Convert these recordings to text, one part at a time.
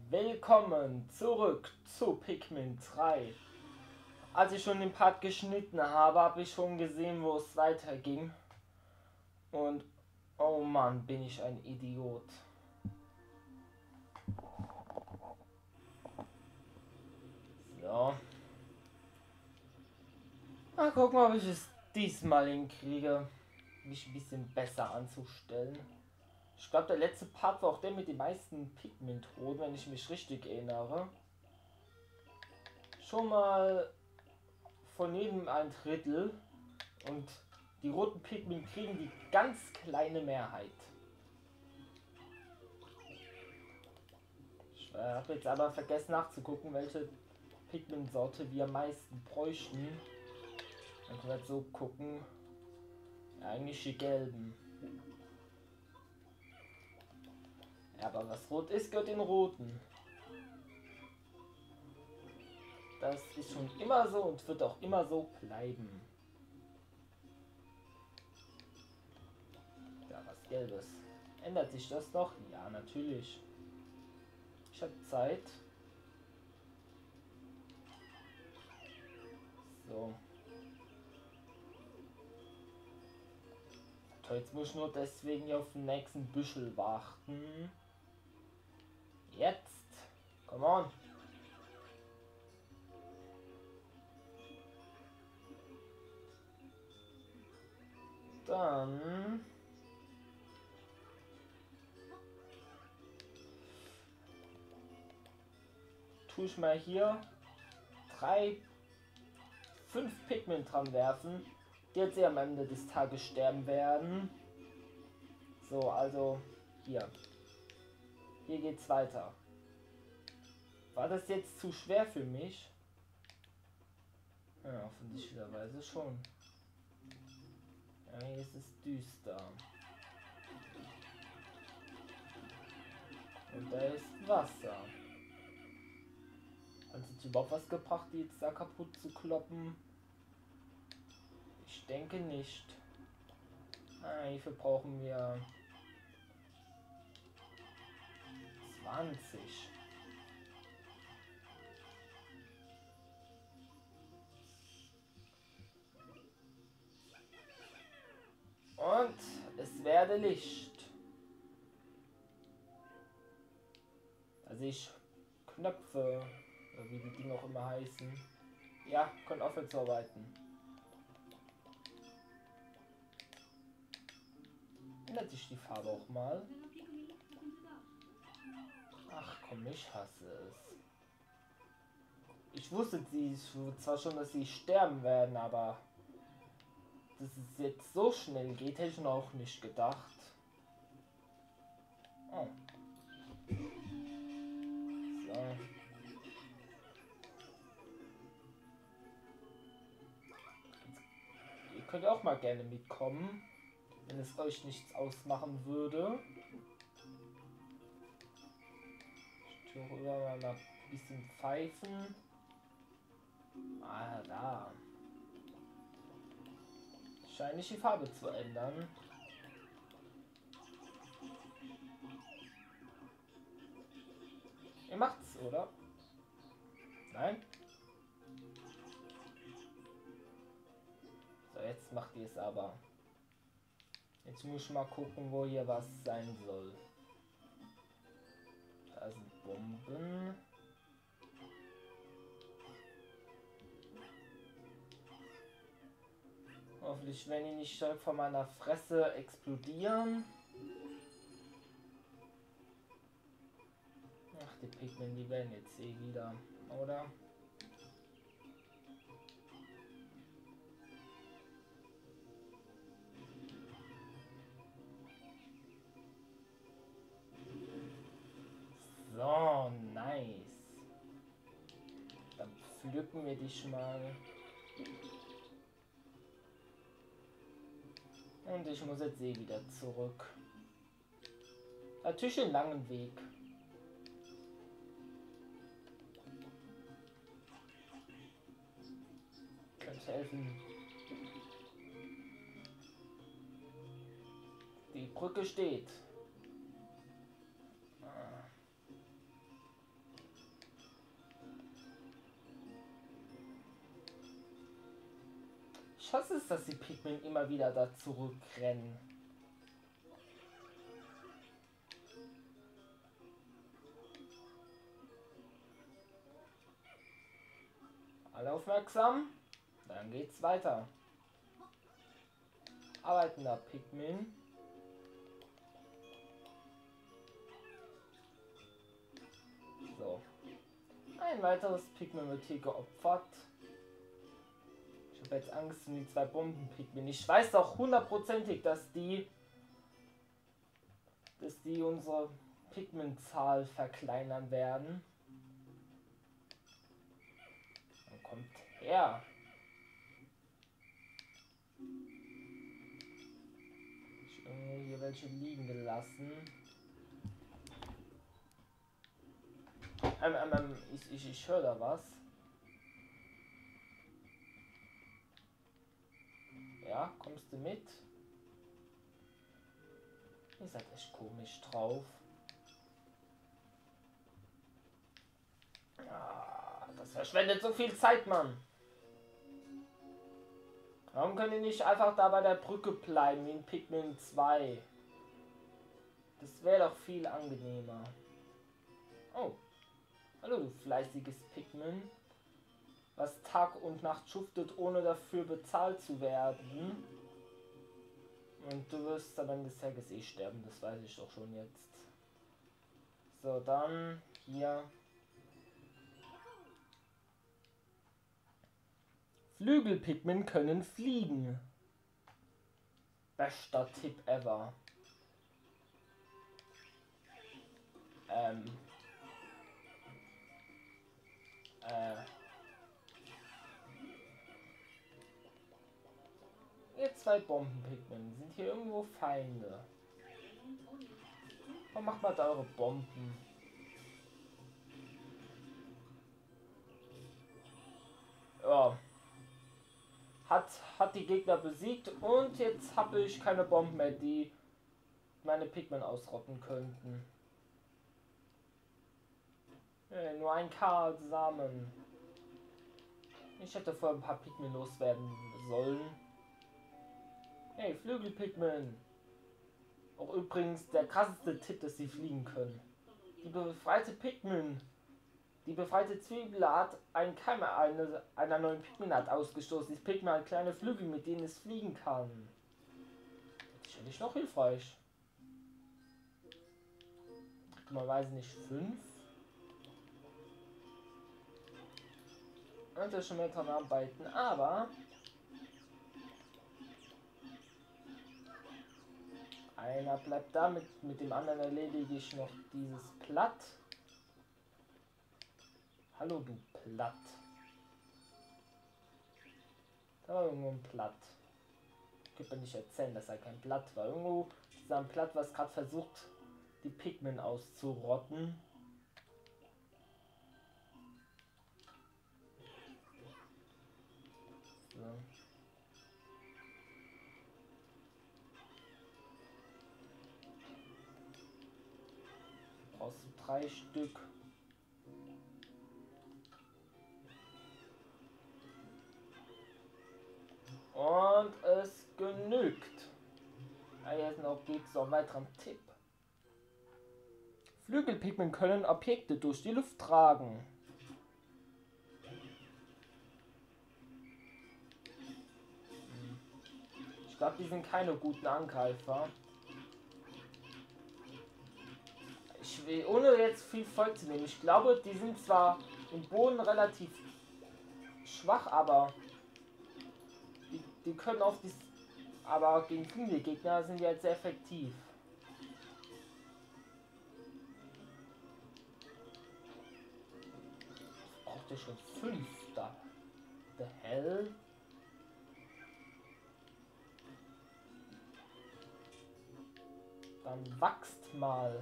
Willkommen zurück zu Pikmin 3. Als ich schon den Part geschnitten habe, habe ich schon gesehen, wo es weiterging. Und oh Mann, bin ich ein Idiot. So. Mal gucken, ob ich es diesmal hinkriege, mich ein bisschen besser anzustellen. Ich glaube, der letzte Part war auch der mit den meisten Pigment-Roten, wenn ich mich richtig erinnere. Schon mal von jedem ein Drittel. Und die roten Pigment kriegen die ganz kleine Mehrheit. Ich habe jetzt aber vergessen nachzugucken, welche Pigmentsorte wir am meisten bräuchten. Dann können wir jetzt so gucken. Ja, eigentlich die gelben. Ja, aber was rot ist, gehört den roten. Das ist schon immer so und wird auch immer so bleiben. Ja, was Gelbes. Ändert sich das noch? Ja, natürlich. Ich habe Zeit. So. So, jetzt muss ich nur deswegen hier auf den nächsten Büschel warten. Jetzt. Come on. Dann tue ich mal hier 5 Pigment dran werfen, die jetzt am Ende des Tages sterben werden. So, also hier. Hier geht's weiter. War das jetzt zu schwer für mich? Ja, offensichtlicherweise schon. Ja, hier ist es düster. Und da ist Wasser. Hat es überhaupt was gebracht, die jetzt da kaputt zu kloppen? Ich denke nicht. Hierfür brauchen wir 20. Und es werde Licht. Also ich Knöpfe, wie die Dinge auch immer heißen. Ja, können aufhören zu arbeiten. Ändert sich die Farbe auch mal? Ach komm, ich hasse es. Ich wusste zwar schon, dass sie sterben werden, aber dass es jetzt so schnell geht, hätte ich noch auch nicht gedacht. Oh. So. Ihr könnt auch mal gerne mitkommen, wenn es euch nichts ausmachen würde. Ich tue mal ein bisschen pfeifen. Ah, da. Scheint nicht die Farbe zu ändern. Ihr macht's, oder? Nein? So, jetzt macht ihr es aber. Jetzt muss ich mal gucken, wo hier was sein soll. Da sind Bomben. Hoffentlich werden die nicht von meiner Fresse explodieren. Ach, die Pigmen, die werden jetzt eh wieder, oder? So, nice. Dann pflücken wir dich mal. Und ich muss jetzt eh wieder zurück. Natürlich einen langen Weg. Könnte helfen. Die Brücke steht. Ich hasse es, dass die Pikmin immer wieder da zurückrennen. Alle aufmerksam? Dann geht's weiter. Arbeitender Pikmin. So. Ein weiteres Pikmin wird hier geopfert. Ich habe jetzt Angst um die 2 Bomben-Pikmin. Ich weiß doch hundertprozentig, dass die unsere Pikmin-Zahl verkleinern werden. Dann kommt her. Ich habe hier welche liegen gelassen. Ich höre da was. Ja, kommst du mit? Ihr seid echt komisch drauf. Ah, das verschwendet so viel Zeit, Mann. Warum können die nicht einfach da bei der Brücke bleiben, wie in Pikmin 2? Das wäre doch viel angenehmer. Oh. Hallo, du fleißiges Pikmin. Was Tag und Nacht schuftet, ohne dafür bezahlt zu werden. Und du wirst am Ende des Tages eh sterben, das weiß ich doch schon jetzt. So, dann hier. Flügelpigmen können fliegen. Bester Tipp ever. Ihr 2 Bombenpigmen, sind hier irgendwo Feinde? Warum macht mal da eure Bomben? Ja. Hat die Gegner besiegt und jetzt habe ich keine Bomben mehr, die meine Pikmin ausrotten könnten. Nur ein Samen. Ich hätte vorher ein paar Pikmin loswerden sollen. Hey, Flügelpigmen. Auch übrigens der krasseste Tipp, dass sie fliegen können. Die befreite Pikmin. Die befreite Zwiebelart einen Keim einer neuen Pikminart ausgestoßen. Die Pikmin hat kleine Flügel, mit denen es fliegen kann. Das finde ich noch hilfreich. Man weiß nicht, 5. Und schon mehr dran arbeiten, aber einer bleibt da, mit dem anderen erledige ich noch dieses Blatt. Hallo du Platt. Da war irgendwo ein Blatt. Ich kann mir nicht erzählen, dass er kein Blatt war. Irgendwo ist da ein Blatt, was gerade versucht, die Pikmin auszurotten. So. Brauchst du 3 Stück. Und es genügt. Jetzt noch geht's noch einen weiteren Tipp. Flügelpigmen können Objekte durch die Luft tragen. Ich glaube, die sind keine guten Angreifer. Ich will, ohne jetzt viel Volk zu nehmen, ich glaube, die sind zwar im Boden relativ schwach, aber die können auf die... Aber gegen viele Gegner sind die halt sehr effektiv. Braucht ihr schon 5 da? The hell? Dann wachst mal.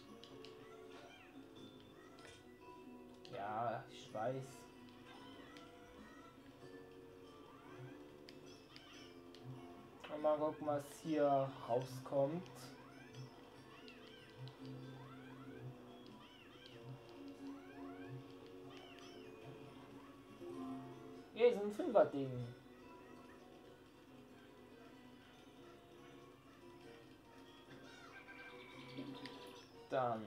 Ja, ich weiß. Mal gucken, was hier rauskommt. Hier ist ein 5er-Ding. Dann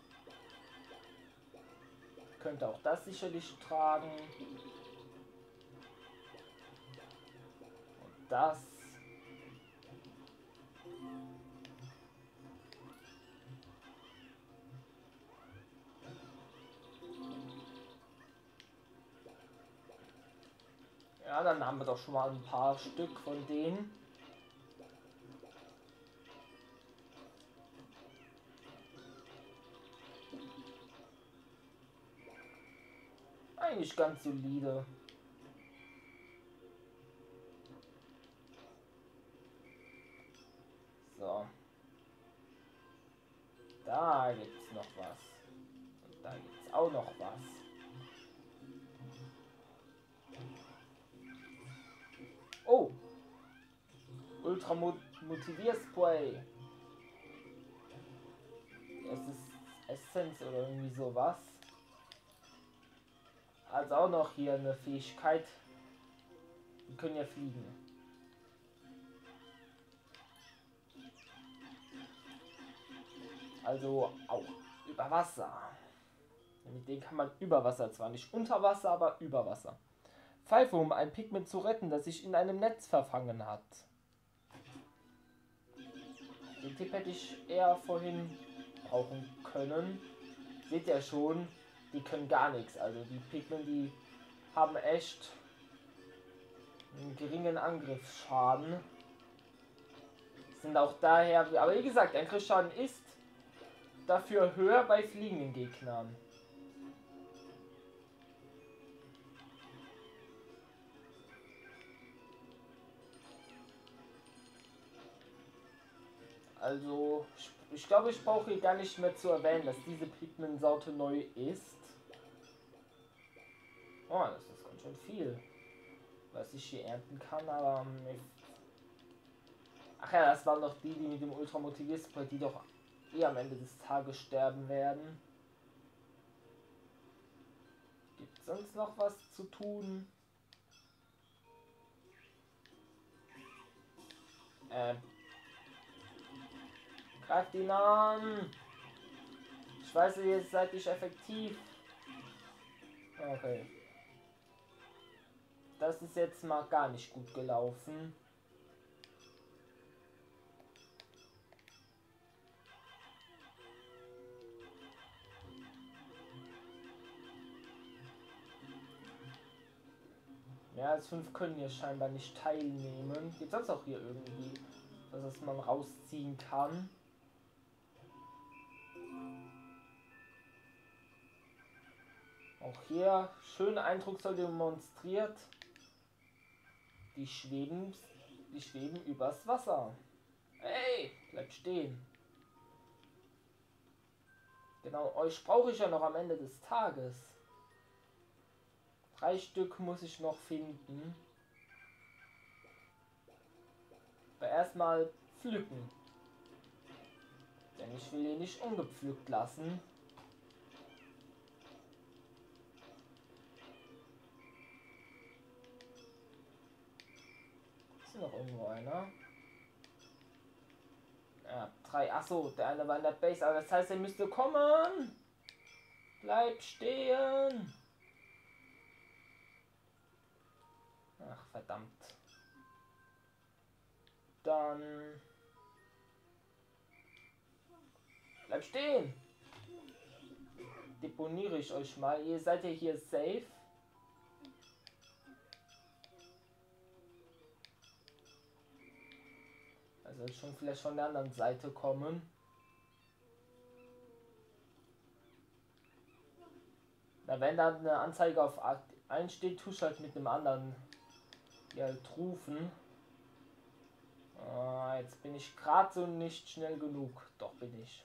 könnte auch das sicherlich tragen. Und das. Ja, dann haben wir doch schon mal ein paar Stück von denen. Eigentlich ganz solide. So. Da gibt's noch was. Und da gibt's auch noch was. Oh! Ultra Motivierspray. Es ist Essenz oder irgendwie sowas. Also auch noch hier eine Fähigkeit. Wir können ja fliegen. Also auch über Wasser. Mit denen kann man über Wasser, zwar nicht unter Wasser, aber über Wasser. Pfeife, um ein Pigment zu retten, das sich in einem Netz verfangen hat. Den Tipp hätte ich eher vorhin brauchen können. Seht ihr schon, die können gar nichts. Also die Pigmen, die haben echt einen geringen Angriffsschaden. Sind auch daher, aber wie gesagt, der Angriffsschaden ist dafür höher bei fliegenden Gegnern. Also, ich glaube, ich brauche hier gar nicht mehr zu erwähnen, dass diese Pigment-Sorte neu ist. Oh, das ist ganz schön viel, was ich hier ernten kann, aber ach ja, das waren doch die mit dem Ultramotivierspray, die doch eh am Ende des Tages sterben werden. Gibt es sonst noch was zu tun? Greift ihn an! Ich weiß, ihr seid nicht effektiv. Okay. Das ist jetzt mal gar nicht gut gelaufen. Mehr als 5 können hier scheinbar nicht teilnehmen. Gibt es sonst auch hier irgendwie, dass man rausziehen kann? Auch hier schön eindrucksvoll demonstriert. Die schweben übers Wasser. Hey, bleibt stehen. Genau, euch brauche ich ja noch am Ende des Tages. 3 Stück muss ich noch finden. Aber erstmal pflücken. Denn ich will ihn nicht ungepflückt lassen. Ist noch irgendwo einer? Ja, 3. Achso, der eine war in der Base, aber das heißt, er müsste kommen. Bleib stehen. Ach, verdammt. Dann... Bleib stehen. Deponiere ich euch mal. Ihr seid ja hier safe. Also schon vielleicht von der anderen Seite kommen. Na, wenn da eine Anzeige auf Akt einsteht, tue ich halt mit dem anderen die halt rufen. Jetzt bin ich gerade so nicht schnell genug. Doch bin ich.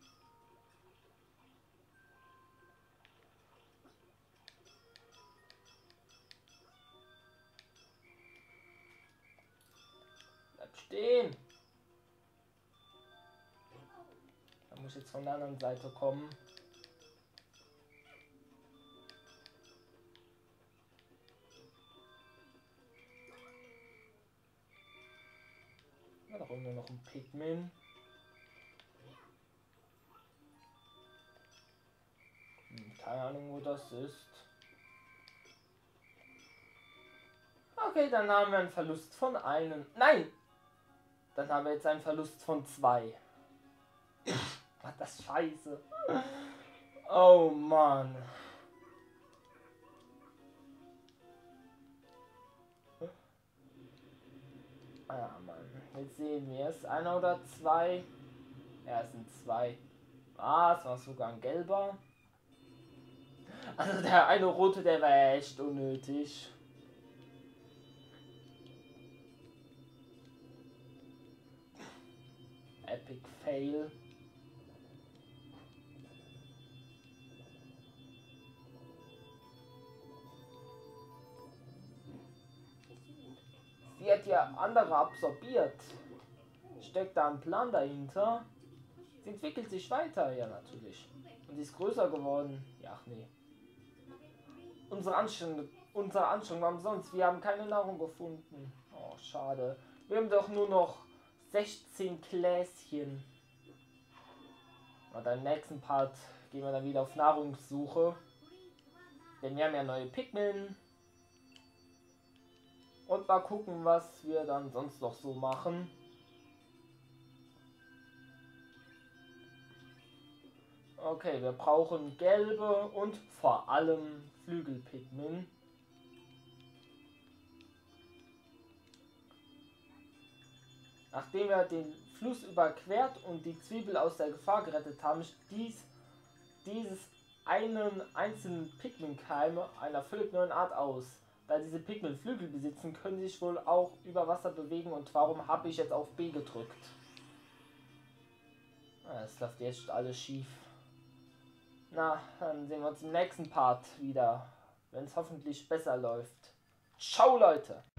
Bleib stehen. Da muss ich jetzt von der anderen Seite kommen. Ja, doch nur noch ein Pigment. Keine Ahnung, wo das ist. Okay, dann haben wir einen Verlust von einem. Nein! Dann haben wir jetzt einen Verlust von 2. Was das Scheiße. Oh Mann. Ah Mann. Jetzt sehen wir es. 1 oder 2. Ja, es sind 2. Ah, es war sogar ein gelber. Also der eine rote, der war echt unnötig. Epic Fail. Sie hat ja andere absorbiert. Steckt da ein Plan dahinter? Sie entwickelt sich weiter, ja natürlich. Und sie ist größer geworden. Ja, ach nee. Unsere Anstrengung war umsonst. Wir haben keine Nahrung gefunden. Oh, schade. Wir haben doch nur noch 16 Gläschen. Und im nächsten Part gehen wir dann wieder auf Nahrungssuche. Denn wir haben ja neue Pikmin. Und mal gucken, was wir dann sonst noch so machen. Okay, wir brauchen gelbe und vor allem Flügelpigmin. Nachdem wir den Fluss überquert und die Zwiebel aus der Gefahr gerettet haben, dieses einen einzelnen Pigmenkeime einer völlig neuen Art aus. Da diese Pigmen Flügel besitzen, können sie sich wohl auch über Wasser bewegen. Und warum habe ich jetzt auf B gedrückt? Es läuft jetzt alles schief. Na, dann sehen wir uns im nächsten Part wieder, wenn es hoffentlich besser läuft. Ciao, Leute!